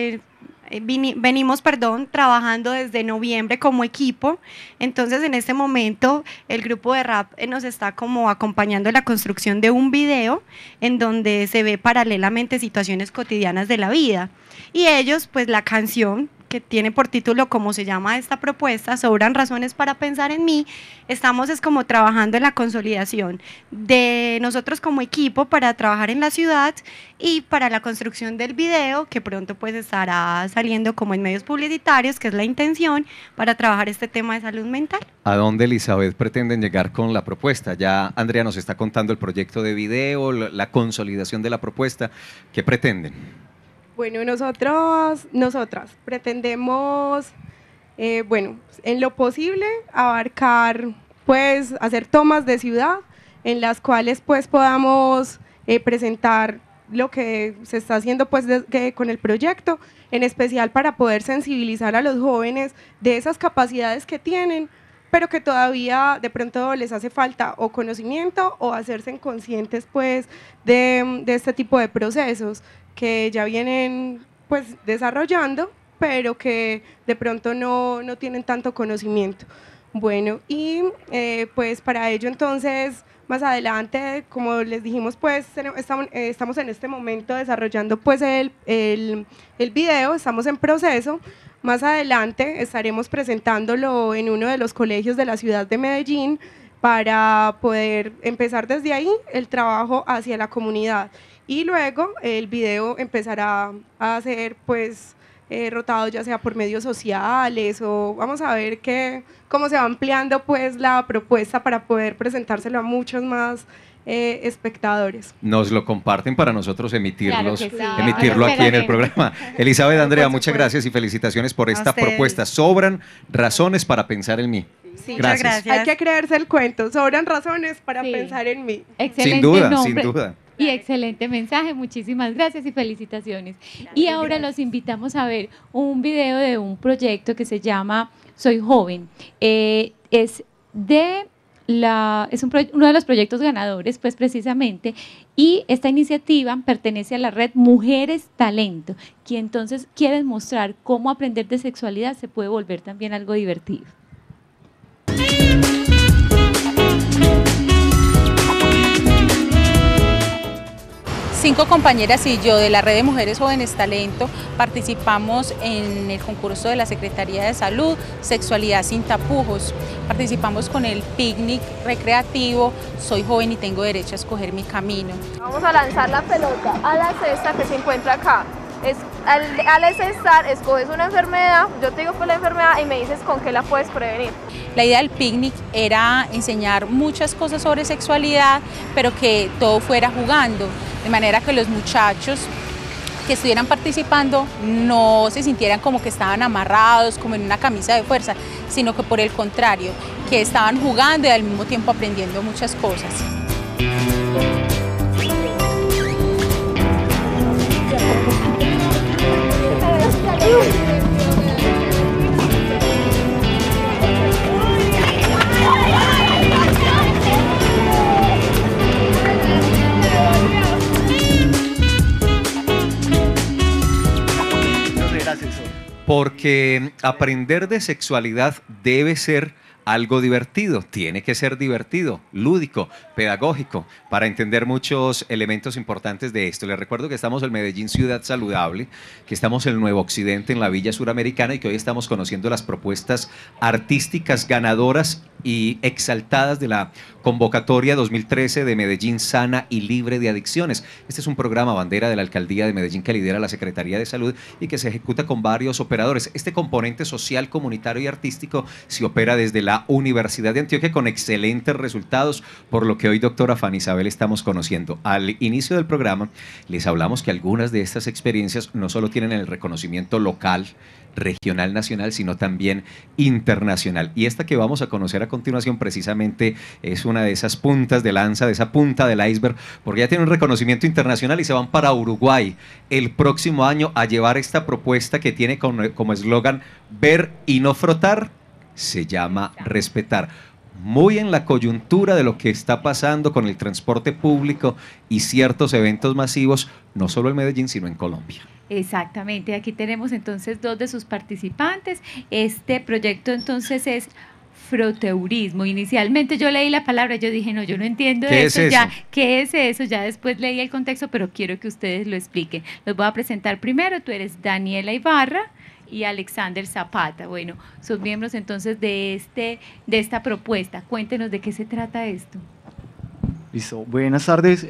venimos trabajando desde noviembre como equipo, entonces en este momento el grupo de rap nos está como acompañando en la construcción de un video en donde se ve paralelamente situaciones cotidianas de la vida y ellos pues la canción que tiene por título, como se llama esta propuesta, Sobran razones para pensar en mí, estamos es como trabajando en la consolidación de nosotros como equipo para trabajar en la ciudad y para la construcción del video, que pronto pues estará saliendo como en medios publicitarios, que es la intención para trabajar este tema de salud mental. ¿A dónde, Elizabeth, pretenden llegar con la propuesta? Ya Andrea nos está contando el proyecto de video, la consolidación de la propuesta. ¿Qué pretenden? Bueno, nosotras pretendemos, en lo posible abarcar, pues, hacer tomas de ciudad en las cuales, pues, podamos presentar lo que se está haciendo, pues, con el proyecto, en especial para poder sensibilizar a los jóvenes de esas capacidades que tienen, pero que todavía de pronto les hace falta o conocimiento o hacerse conscientes, pues, de este tipo de procesos que ya vienen pues desarrollando, pero que de pronto no tienen tanto conocimiento. Bueno, y pues para ello entonces más adelante, como les dijimos, pues estamos en este momento desarrollando pues el video, estamos en proceso. Más adelante estaremos presentándolo en uno de los colegios de la ciudad de Medellín para poder empezar desde ahí el trabajo hacia la comunidad. Y luego el video empezará a ser pues rotados ya sea por medios sociales, o vamos a ver cómo se va ampliando pues la propuesta para poder presentárselo a muchos más espectadores. Nos lo comparten para nosotros emitirlo Claro. aquí en el programa. Elizabeth, Andrea, muchas gracias y felicitaciones por esta propuesta. Sobran razones para pensar en mí. Sí, gracias. Hay que creerse el cuento, sobran razones para pensar en mí. Excelente Sin duda, nombre. sin duda. Y excelente mensaje, muchísimas gracias y felicitaciones. Y ahora los invitamos a ver un video de un proyecto que se llama Soy Joven. Es uno de los proyectos ganadores, pues precisamente, y esta iniciativa pertenece a la red Mujeres Talento, que entonces quieren mostrar cómo aprender de sexualidad se puede volver también algo divertido. Cinco compañeras y yo de la Red de Mujeres Jóvenes Talento participamos en el concurso de la Secretaría de Salud, Sexualidad sin tapujos. Participamos con el picnic recreativo, Soy joven y tengo derecho a escoger mi camino. Vamos a lanzar la pelota a la cesta que se encuentra acá. Al cestar escoges una enfermedad, yo te digo por la enfermedad y me dices con qué la puedes prevenir. La idea del picnic era enseñar muchas cosas sobre sexualidad, pero que todo fuera jugando, de manera que los muchachos que estuvieran participando no se sintieran como que estaban amarrados, como en una camisa de fuerza, sino que por el contrario, que estaban jugando y al mismo tiempo aprendiendo muchas cosas. Porque aprender de sexualidad debe ser algo divertido, tiene que ser divertido, lúdico, pedagógico, para entender muchos elementos importantes de esto. Les recuerdo que estamos en Medellín Ciudad Saludable, que estamos en el Nuevo Occidente, en la Villa Suramericana, y que hoy estamos conociendo las propuestas artísticas ganadoras y exaltadas de la convocatoria 2013 de Medellín Sana y Libre de Adicciones. Este es un programa bandera de la Alcaldía de Medellín que lidera la Secretaría de Salud y que se ejecuta con varios operadores. Este componente social, comunitario y artístico se opera desde la Universidad de Antioquia con excelentes resultados, por lo que hoy, doctora Fanny Isabel, estamos conociendo. Al inicio del programa les hablamos que algunas de estas experiencias no solo tienen el reconocimiento local, regional, nacional, sino también internacional. Y esta que vamos a conocer a continuación precisamente es una de esas puntas de lanza, de esa punta del iceberg, porque ya tiene un reconocimiento internacional y se van para Uruguay el próximo año a llevar esta propuesta que tiene como eslogan ver y no frotar, se llama respetar. Muy en la coyuntura de lo que está pasando con el transporte público y ciertos eventos masivos, no solo en Medellín, sino en Colombia. Exactamente, aquí tenemos entonces dos de sus participantes. Este proyecto entonces es froteurismo. Inicialmente yo leí la palabra, yo dije, no, yo no entiendo eso. ¿Qué es eso? Ya después leí el contexto, pero quiero que ustedes lo expliquen. Los voy a presentar primero. Tú eres Daniela Ibarra y Alexander Zapata. Bueno, son miembros entonces de esta propuesta. Cuéntenos de qué se trata esto. Listo, buenas tardes.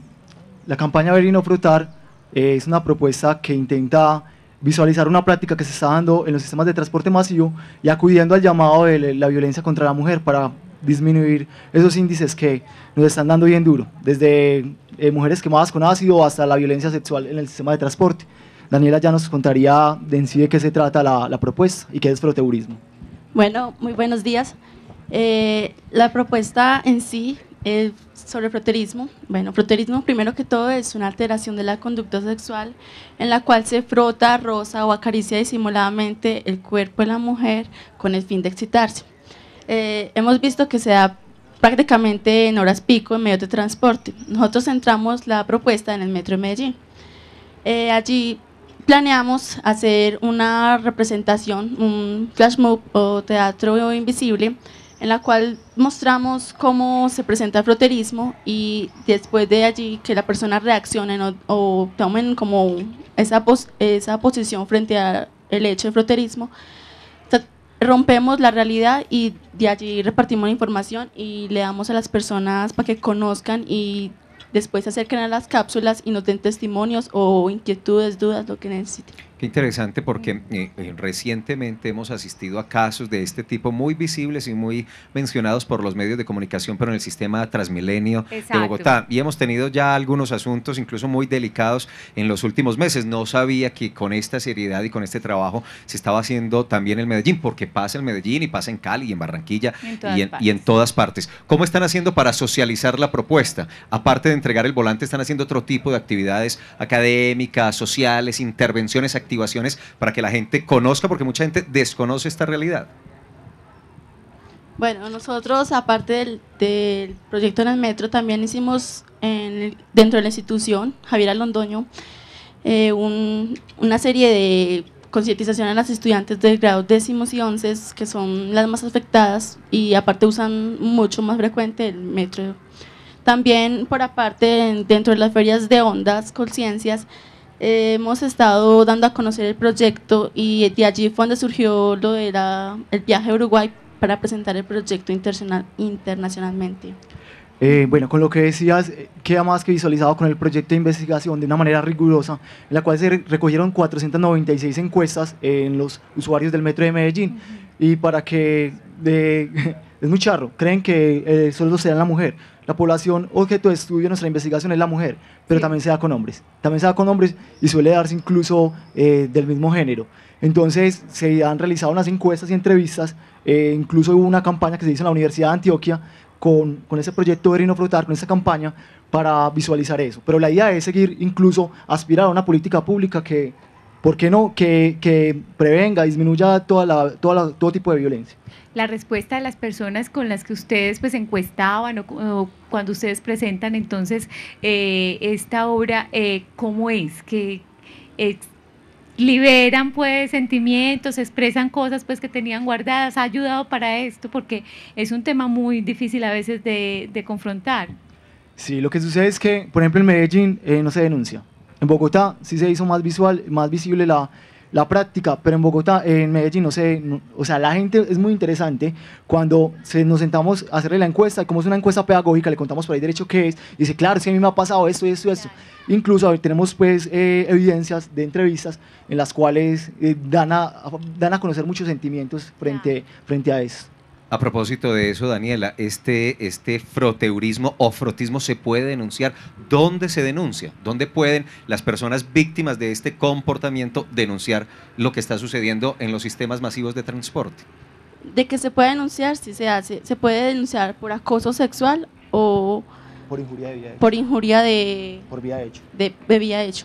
La campaña Ver y no frotar es una propuesta que intenta visualizar una práctica que se está dando en los sistemas de transporte masivo y acudiendo al llamado de la violencia contra la mujer para disminuir esos índices que nos están dando bien duro, desde mujeres quemadas con ácido hasta la violencia sexual en el sistema de transporte. Daniela ya nos contaría en sí de qué se trata la propuesta y qué es froteurismo. Bueno, muy buenos días. La propuesta en sí es sobre froterismo. Bueno, froterismo primero que todo es una alteración de la conducta sexual en la cual se frota, roza o acaricia disimuladamente el cuerpo de la mujer con el fin de excitarse. Hemos visto que se da prácticamente en horas pico en medios de transporte. Nosotros centramos la propuesta en el metro de Medellín. Allí planeamos hacer una representación, un flash mob o teatro invisible, en la cual mostramos cómo se presenta el froterismo y después de allí que la persona reaccione o tomen como esa posición frente al hecho de froterismo. Rompemos la realidad y de allí repartimos la información y le damos a las personas para que conozcan y después se acerquen a las cápsulas y nos den testimonios o inquietudes, dudas, lo que necesiten. Qué interesante porque recientemente hemos asistido a casos de este tipo muy visibles y muy mencionados por los medios de comunicación, pero en el sistema Transmilenio de Bogotá. Y hemos tenido ya algunos asuntos incluso muy delicados en los últimos meses. No sabía que con esta seriedad y con este trabajo se estaba haciendo también en Medellín, porque pasa en Medellín y pasa en Cali y en Barranquilla y en todas partes. ¿Cómo están haciendo para socializar la propuesta? Aparte de entregar el volante, ¿están haciendo otro tipo de actividades académicas, sociales, intervenciones, activaciones para que la gente conozca, porque mucha gente desconoce esta realidad? Bueno, nosotros aparte del proyecto en el metro también hicimos dentro de la institución Javiera Londoño una serie de concientización a las estudiantes de grados 10º y 11º, que son las más afectadas y aparte usan mucho más frecuente el metro. También por aparte dentro de las ferias de ondas, conciencias, hemos estado dando a conocer el proyecto y de allí fue donde surgió lo de el viaje a Uruguay para presentar el proyecto internacionalmente. Bueno, con lo que decías, queda más que visualizado con el proyecto de investigación de una manera rigurosa, en la cual se recogieron 496 encuestas en los usuarios del metro de Medellín, y para que, es muy charro, creen que solo se da en la mujer. La población objeto de estudio de nuestra investigación es la mujer, pero también se da con hombres, y suele darse incluso del mismo género. Entonces se han realizado unas encuestas y entrevistas, incluso hubo una campaña que se hizo en la Universidad de Antioquia con ese proyecto Ver y no Flotar, con esa campaña para visualizar eso. Pero la idea es seguir, incluso aspirar a una política pública que, ¿por qué no?, que prevenga, disminuya todo tipo de violencia. La respuesta de las personas con las que ustedes pues encuestaban o cuando ustedes presentan entonces esta obra, ¿cómo es? ¿Que liberan pues sentimientos, expresan cosas pues que tenían guardadas? ¿Ha ayudado para esto? Porque es un tema muy difícil a veces de confrontar. Sí, lo que sucede es que, por ejemplo, en Medellín no se denuncia. En Bogotá sí se hizo más visible la práctica, pero en Bogotá, en Medellín o sea, la gente es muy interesante cuando nos sentamos a hacerle la encuesta, y como es una encuesta pedagógica, le contamos por ahí derecho qué es, y dice, claro, es que a mí me ha pasado esto y esto y esto. Incluso tenemos pues evidencias de entrevistas en las cuales dan a conocer muchos sentimientos frente a eso. A propósito de eso, Daniela, este froteurismo o frotismo se puede denunciar. ¿Dónde se denuncia? ¿Dónde pueden las personas víctimas de este comportamiento denunciar lo que está sucediendo en los sistemas masivos de transporte? De que se puede denunciar, sí se hace. Se puede denunciar por acoso sexual o por injuria de vía de hecho. Por injuria por vía de hecho. De vía de hecho.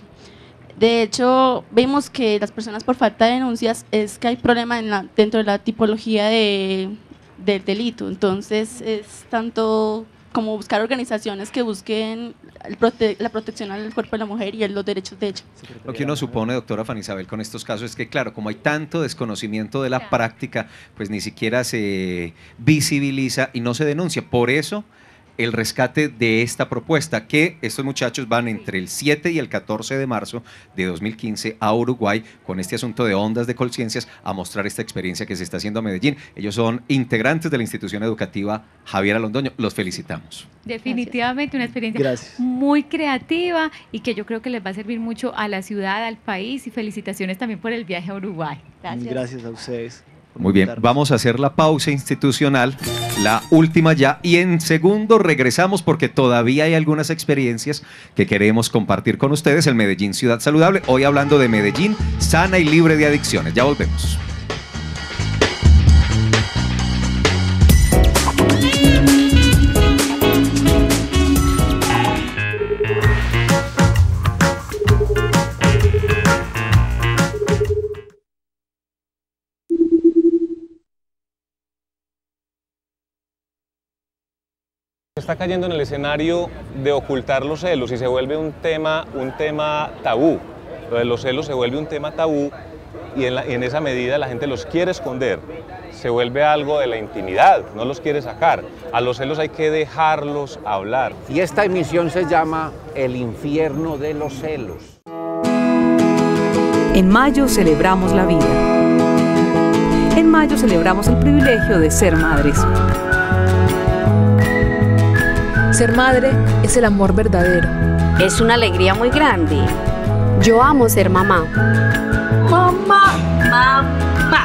De hecho, vemos que las personas por falta de denuncias es que hay problema dentro de la tipología del delito. Entonces es tanto como buscar organizaciones que busquen la protección al cuerpo de la mujer y los derechos de ella. Lo que uno supone, doctora Fanny Isabel, con estos casos es que, claro, como hay tanto desconocimiento de la práctica, pues ni siquiera se visibiliza y no se denuncia. Por eso el rescate de esta propuesta, que estos muchachos van entre el 7 y el 14 de marzo de 2015 a Uruguay con este asunto de ondas de conciencias a mostrar esta experiencia que se está haciendo a Medellín. Ellos son integrantes de la institución educativa Javiera Londoño. Los felicitamos. Definitivamente una experiencia muy creativa y que yo creo que les va a servir mucho a la ciudad, al país, y felicitaciones también por el viaje a Uruguay. Gracias a ustedes. Muy bien, vamos a hacer la pausa institucional, la última ya, y en segundo regresamos porque todavía hay algunas experiencias que queremos compartir con ustedes en Medellín Ciudad Saludable, hoy hablando de Medellín sana y libre de adicciones. Ya volvemos. Está cayendo en el escenario de ocultar los celos y se vuelve un tema tabú. Lo de los celos se vuelve un tema tabú y en esa medida la gente los quiere esconder. Se vuelve algo de la intimidad, no los quiere sacar. A los celos hay que dejarlos hablar. Y esta emisión se llama El infierno de los celos. En mayo celebramos la vida. En mayo celebramos el privilegio de ser madres. Ser madre es el amor verdadero. Es una alegría muy grande. Yo amo ser mamá. Mamá, mamá.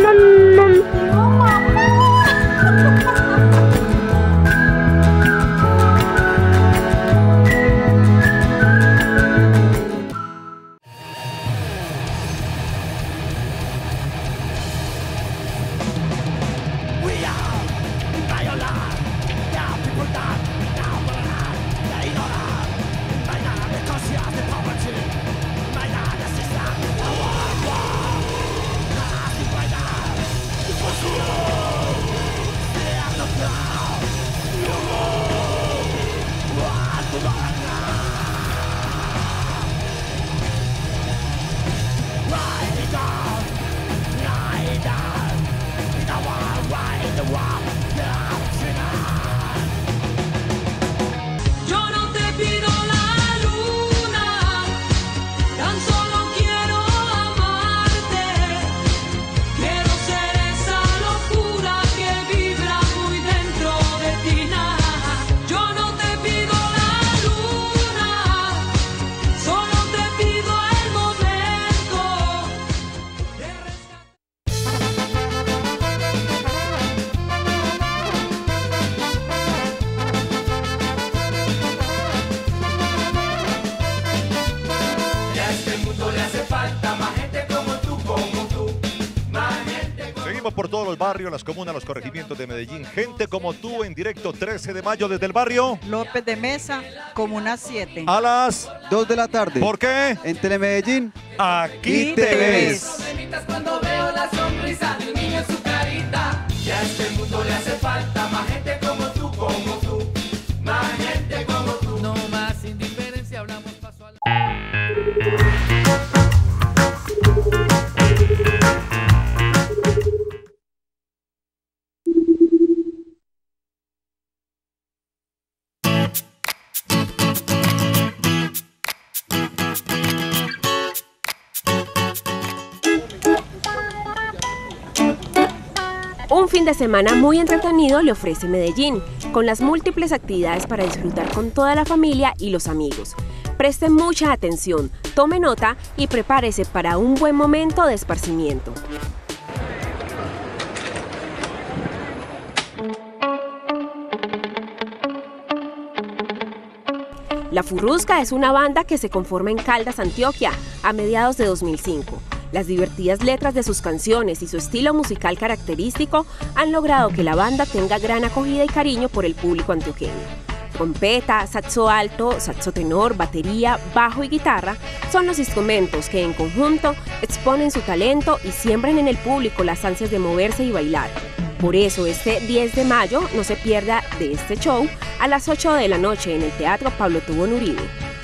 Yo no te pido la luna, tan solo quiero amarte. Quiero ser esa locura que vibra muy dentro de ti. Yo no te pido la luna, solo te pido el momento de Y a este mundo le hace falta más gente como tú, más gente como Seguimos por todos los barrios, las comunas, los corregimientos de Medellín. Gente como tú en directo 13 de mayo desde el barrio López de Mesa, Comuna 7. a las 2 de la tarde. ¿Por qué? En Telemedellín. Aquí te ves. cuando veo la sonrisa de un niño en su carita. Y a este mundo le hace falta más gente como tú, más gente como tú. No más indiferencia, hablamos paso a la... Un fin de semana muy entretenido le ofrece Medellín, con las múltiples actividades para disfrutar con toda la familia y los amigos. Preste mucha atención, tome nota y prepárese para un buen momento de esparcimiento. La Furrusca es una banda que se conforma en Caldas, Antioquia, a mediados de 2005. Las divertidas letras de sus canciones y su estilo musical característico han logrado que la banda tenga gran acogida y cariño por el público antioqueño. Trompeta, saxo alto, saxo tenor, batería, bajo y guitarra son los instrumentos que en conjunto exponen su talento y siembran en el público las ansias de moverse y bailar. Por eso este 10 de mayo no se pierda de este show a las 8 de la noche en el Teatro Pablo Tubón Uribe.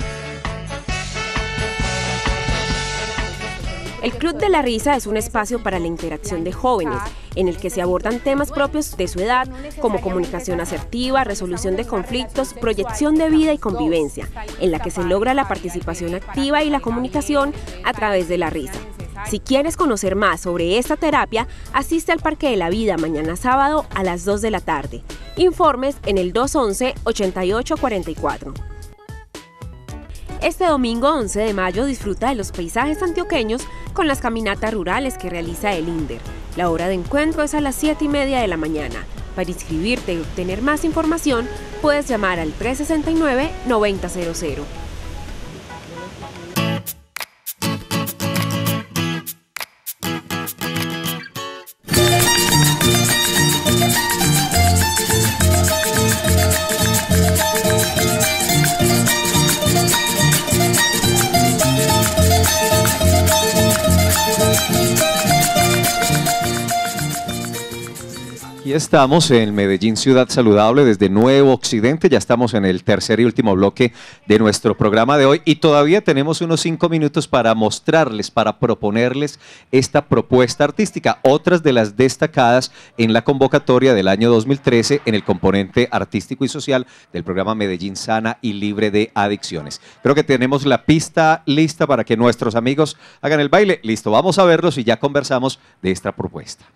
El Club de la Risa es un espacio para la interacción de jóvenes, en el que se abordan temas propios de su edad, como comunicación asertiva, resolución de conflictos, proyección de vida y convivencia, en la que se logra la participación activa y la comunicación a través de la risa. Si quieres conocer más sobre esta terapia, asiste al Parque de la Vida mañana sábado a las 2 de la tarde. Informes en el 211-8844. Este domingo 11 de mayo disfruta de los paisajes antioqueños con las caminatas rurales que realiza el INDER. La hora de encuentro es a las 7:30 de la mañana. Para inscribirte y obtener más información, puedes llamar al 369-9000. Aquí estamos en Medellín Ciudad Saludable desde Nuevo Occidente, ya estamos en el tercer y último bloque de nuestro programa de hoy y todavía tenemos unos 5 minutos para mostrarles, para proponerles esta propuesta artística, otras de las destacadas en la convocatoria del año 2013 en el componente artístico y social del programa Medellín Sana y Libre de Adicciones. Creo que tenemos la pista lista para que nuestros amigos hagan el baile. Listo, vamos a verlos y ya conversamos de esta propuesta.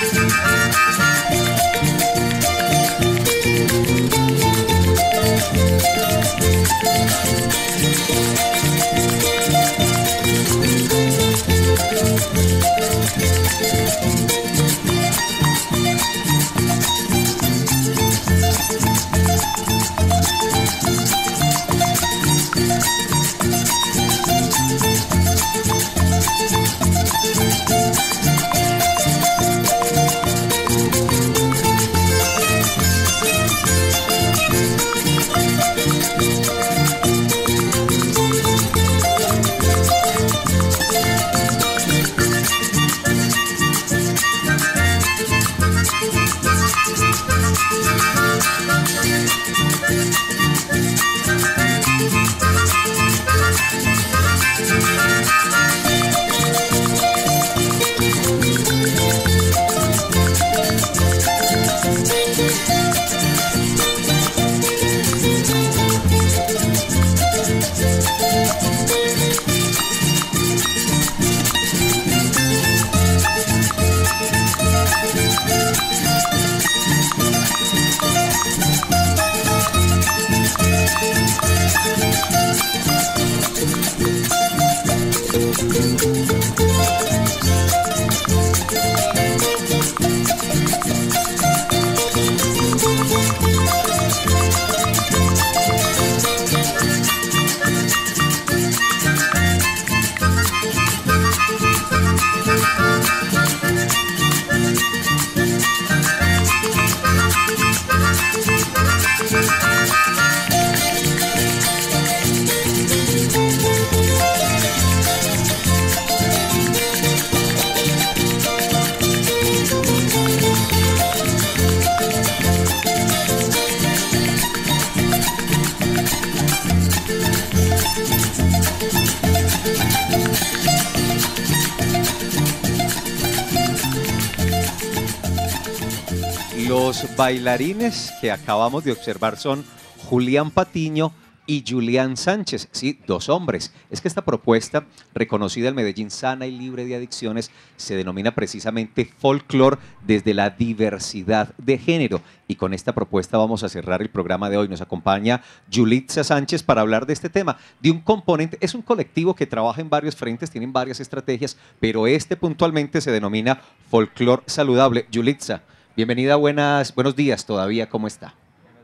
Los bailarines que acabamos de observar son Julián Patiño y Julián Sánchez, sí, dos hombres. Es que esta propuesta, reconocida en Medellín sana y libre de adicciones, se denomina precisamente folclore desde la diversidad de género. Y con esta propuesta vamos a cerrar el programa de hoy. Nos acompaña Yulitza Sánchez para hablar de este tema, de un componente. Es un colectivo que trabaja en varios frentes, tienen varias estrategias, pero este puntualmente se denomina folclore saludable. Yulitza, bienvenida, buenos días todavía, ¿cómo está?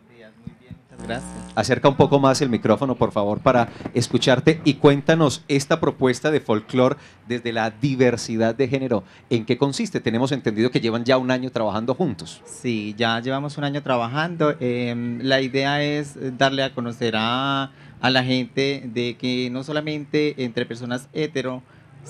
Gracias. Acerca un poco más el micrófono, por favor, para escucharte y cuéntanos esta propuesta de folclore desde la diversidad de género. ¿En qué consiste? Tenemos entendido que llevan ya un año trabajando juntos. Sí, ya llevamos un año trabajando. La idea es darle a conocer a la gente de que no solamente entre personas hetero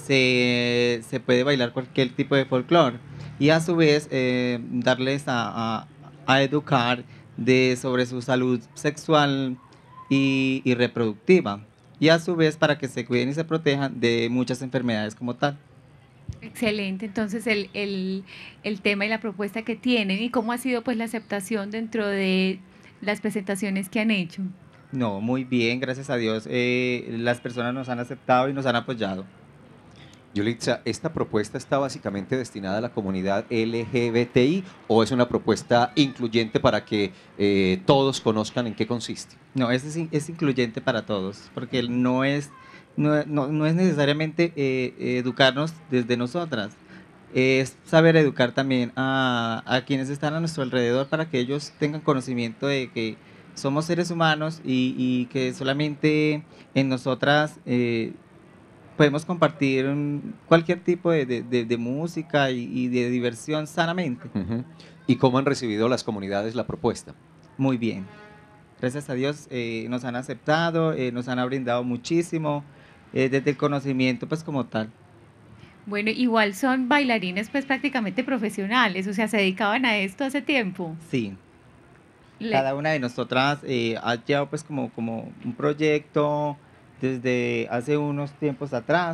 se puede bailar cualquier tipo de folclore, y a su vez darles a educar sobre su salud sexual y reproductiva, y a su vez para que se cuiden y se protejan de muchas enfermedades como tal. Excelente, entonces el tema y la propuesta que tienen y cómo ha sido pues la aceptación dentro de las presentaciones que han hecho. No, muy bien, gracias a Dios, las personas nos han aceptado y nos han apoyado. Yulitza, ¿esta propuesta está básicamente destinada a la comunidad LGBTI o es una propuesta incluyente para que todos conozcan en qué consiste? No, es incluyente para todos, porque no es necesariamente educarnos desde nosotras, es saber educar también a quienes están a nuestro alrededor para que ellos tengan conocimiento de que somos seres humanos y que solamente en nosotras podemos compartir cualquier tipo de música y de diversión sanamente. Uh-huh. ¿Y cómo han recibido las comunidades la propuesta? Muy bien. Gracias a Dios nos han aceptado, nos han brindado muchísimo, desde el conocimiento pues como tal. Bueno, igual son bailarines pues prácticamente profesionales, o sea, ¿se dedicaban a esto hace tiempo? Sí. Cada una de nosotras ha llevado pues como un proyecto. Desde hace unos tiempos atrás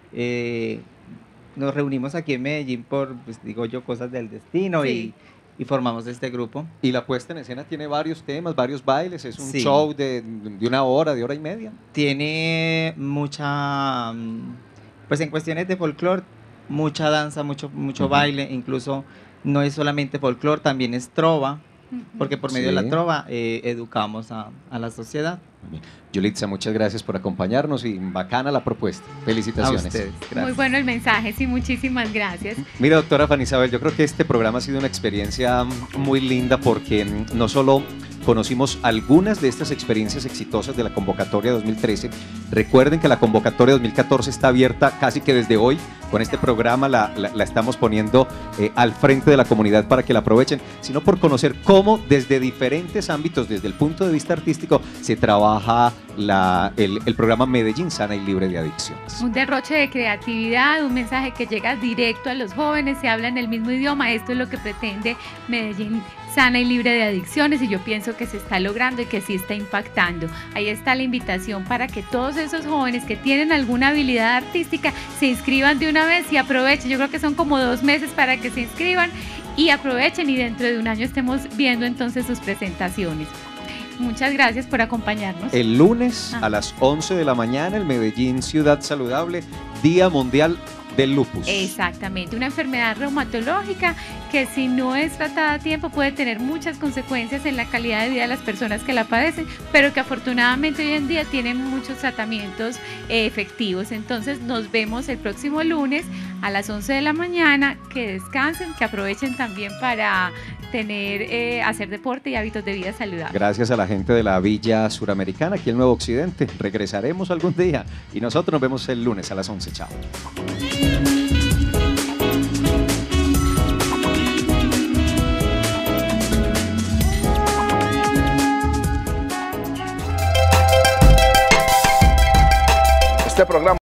nos reunimos aquí en Medellín por, pues digo yo, cosas del destino, sí, y formamos este grupo. Y la puesta en escena tiene varios temas, varios bailes, es un show de una hora, de hora y media. Tiene mucha, pues en cuestiones de folclore, mucha danza, mucho baile, incluso no es solamente folclore, también es trova, porque por medio de la trova educamos a la sociedad. Yulitza, muchas gracias por acompañarnos y bacana la propuesta. Felicitaciones. A ustedes, Muy bueno el mensaje, sí, muchísimas gracias. Mira, doctora Fanny Isabel, yo creo que este programa ha sido una experiencia muy linda porque no solo conocimos algunas de estas experiencias exitosas de la convocatoria 2013. Recuerden que la convocatoria 2014 está abierta casi que desde hoy. Con este programa la estamos poniendo al frente de la comunidad para que la aprovechen, sino por conocer cómo desde diferentes ámbitos, desde el punto de vista artístico, se trabaja el programa Medellín Sana y Libre de Adicciones. Un derroche de creatividad, un mensaje que llega directo a los jóvenes, se habla en el mismo idioma. Esto es lo que pretende Medellín Sana y Libre de Adicciones, y yo pienso que se está logrando y que sí está impactando. Ahí está la invitación para que todos esos jóvenes que tienen alguna habilidad artística se inscriban de una vez y aprovechen. Yo creo que son como 2 meses para que se inscriban y aprovechen, y dentro de un año estemos viendo entonces sus presentaciones. Muchas gracias por acompañarnos. El lunes a las 11 de la mañana, el Medellín Ciudad Saludable, Día Mundial del Lupus. Exactamente, una enfermedad reumatológica que si no es tratada a tiempo puede tener muchas consecuencias en la calidad de vida de las personas que la padecen, pero que afortunadamente hoy en día tienen muchos tratamientos efectivos. Entonces nos vemos el próximo lunes a las 11 de la mañana, que descansen, que aprovechen también para hacer deporte y hábitos de vida saludables. Gracias a la gente de la Villa Suramericana, aquí en Nuevo Occidente. Regresaremos algún día y nosotros nos vemos el lunes a las 11. Chao. Este programa